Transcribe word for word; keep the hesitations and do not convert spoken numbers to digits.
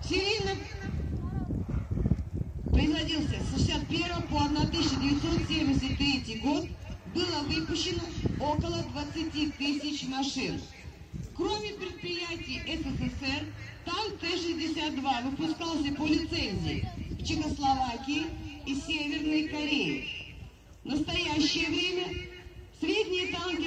Серийно производился с шестьдесят первого по тысяча девятьсот семьдесят третий год. Было выпущено около двадцати тысяч машин. Кроме предприятий СССР, танк Т шестьдесят два выпускался по лицензии в Чехословакии и Северной Корее. В настоящее время